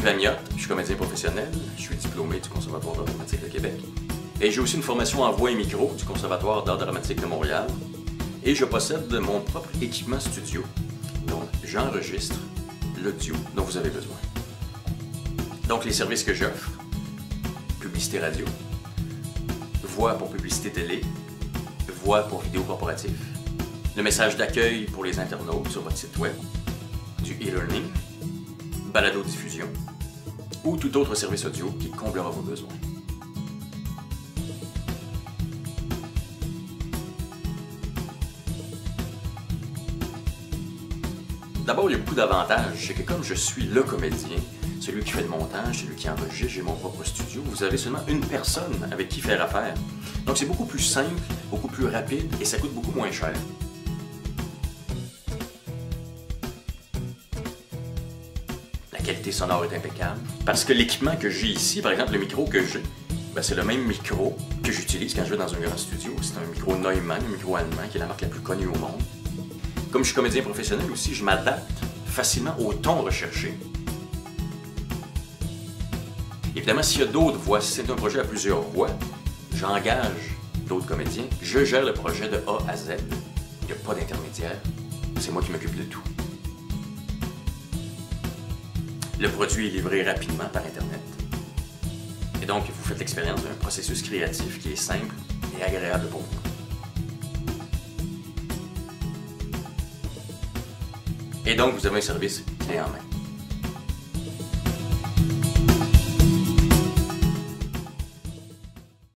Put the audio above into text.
Amiotte, je suis comédien professionnel, je suis diplômé du Conservatoire d'art dramatique de Québec. Et j'ai aussi une formation en voix et micro du Conservatoire d'art dramatique de Montréal. Et je possède mon propre équipement studio. Donc, j'enregistre l'audio dont vous avez besoin. Donc, les services que j'offre: publicité radio, voix pour publicité télé, voix pour vidéo corporatif, le message d'accueil pour les internautes sur votre site web, du e-learning, balado-diffusion ou tout autre service audio qui comblera vos besoins. D'abord, il y a beaucoup d'avantages. C'est que comme je suis le comédien, celui qui fait le montage, celui qui enregistre, j'ai mon propre studio, vous avez seulement une personne avec qui faire affaire. Donc c'est beaucoup plus simple, beaucoup plus rapide et ça coûte beaucoup moins cher. La qualité sonore est impeccable parce que l'équipement que j'ai ici, par exemple le micro que j'ai, c'est le même micro que j'utilise quand je vais dans un grand studio. C'est un micro Neumann, un micro allemand qui est la marque la plus connue au monde. Comme je suis comédien professionnel aussi, je m'adapte facilement au ton recherché. Évidemment, s'il y a d'autres voix, si c'est un projet à plusieurs voix, j'engage d'autres comédiens. Je gère le projet de A à Z. Il n'y a pas d'intermédiaire. C'est moi qui m'occupe de tout. Le produit est livré rapidement par Internet. Et donc, vous faites l'expérience d'un processus créatif qui est simple et agréable pour vous. Et donc, vous avez un service clé en main.